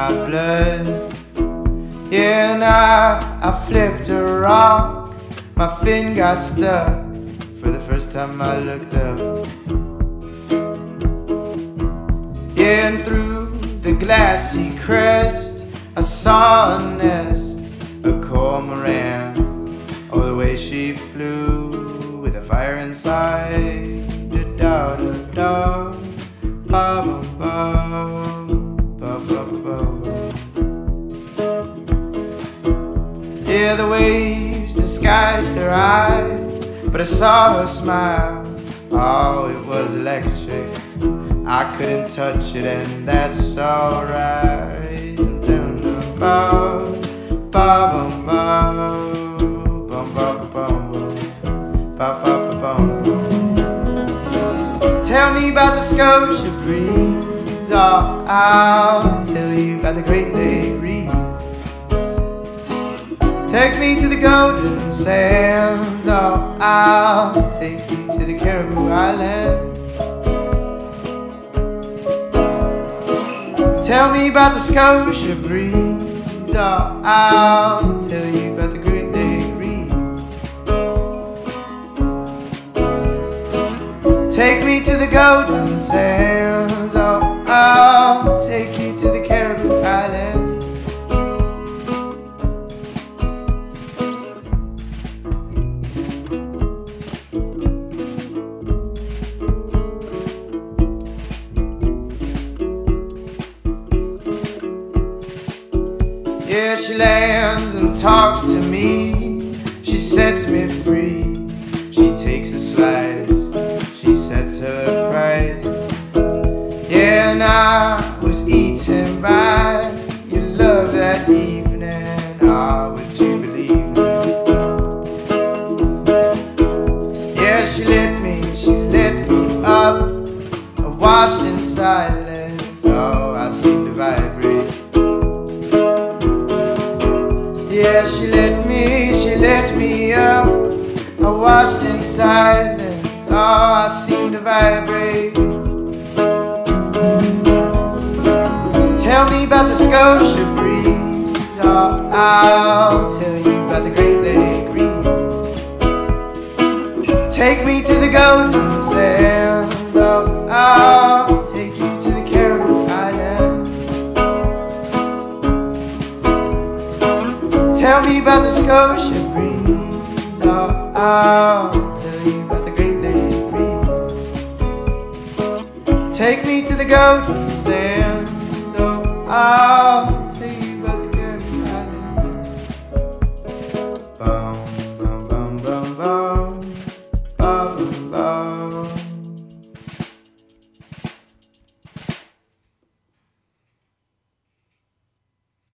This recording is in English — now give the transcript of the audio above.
my blood. Yeah, now I flipped a rock, my fin got stuck. For the first time I looked up. Yeah, and through the glassy crest I saw a nest, a cormorant. Oh, the way she flew with a fire inside. Da da da, ba ba ba, ba ba ba. Yeah, the waves disguised her eyes, but I saw her smile. Oh, it was electric. I couldn't touch it, and that's alright. Ba ba ba. Tell me about the Scotia breeze, oh, I'll tell you about the Great Lake Reef. Take me to the golden sands, oh, I'll take you to the Caribou Island. Tell me about the Scotia breeze, oh, I'll tell you about the Great Lake Reef. Take me to the golden sands, oh, I'll take you to the Caribou Island. Yeah, she lands and talks to me, she sets me free. She takes a slice, she sets her price. Yeah, and I was eaten by your love that evening. Ah, would you believe me? Yeah, she lit me up. I watched in silence. Oh, I seemed to vibrate. Yeah, she lit me up. I watched in silence. Oh, I seemed to vibrate. Tell me about the Scotia breeze, oh, I'll tell you about the Great Lake Reef. Take me to the golden sands, oh, I'll take you to the Caribou Island. Tell me about the Scotia breeze, oh, I'll tell you about the Great Lake Reef. Take me to the golden sands, oh, I'll